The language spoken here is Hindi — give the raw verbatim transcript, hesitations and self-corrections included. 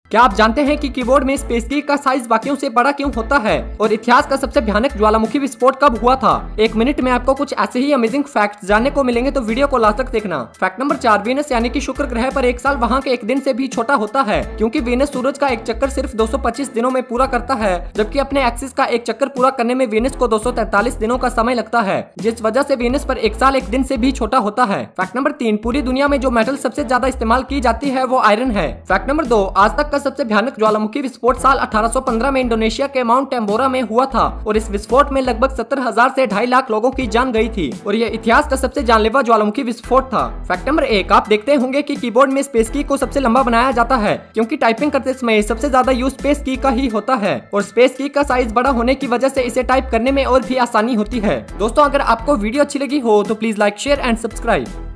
क्या आप जानते हैं कि कीबोर्ड में स्पेस की का साइज बाकियों से बड़ा क्यों होता है और इतिहास का सबसे भयानक ज्वालामुखी विस्फोट कब हुआ था? एक मिनट में आपको कुछ ऐसे ही अमेजिंग फैक्ट्स जानने को मिलेंगे, तो वीडियो को लास्ट तक देखना। फैक्ट नंबर चार, वीनस यानी कि शुक्र ग्रह पर एक साल वहाँ के एक दिन से भी छोटा होता है, क्योंकि वीनस सूरज का एक चक्कर सिर्फ दो सौ पच्चीस दिनों में पूरा करता है, जबकि अपने एक्सिस का एक चक्कर पूरा करने में वीनस को दो सौ तैंतालीस दिनों का समय लगता है, जिस वजह से वीनस पर एक साल एक दिन से भी छोटा होता है। फैक्ट नंबर तीन, पूरी दुनिया में जो मेटल सबसे ज्यादा इस्तेमाल की जाती है वो आयरन है। फैक्ट नंबर दो, आज तक का सबसे भयानक ज्वालामुखी विस्फोट साल अठारह सौ पंद्रह में इंडोनेशिया के माउंट टेम्बोरा में हुआ था और इस विस्फोट में लगभग सत्तर हजार से ढाई लाख लोगों की जान गई थी और यह इतिहास का सबसे जानलेवा ज्वालामुखी विस्फोट था। फैक्ट नंबर एक, आप देखते होंगे कि कीबोर्ड में स्पेस की को सबसे लंबा बनाया जाता है, क्योंकि टाइपिंग करते समय सबसे ज्यादा यूज स्पेस की का ही होता है और स्पेस की का साइज बड़ा होने की वजह से इसे टाइप करने में और भी आसानी होती है। दोस्तों, अगर आपको वीडियो अच्छी लगी हो तो please like, share and subscribe.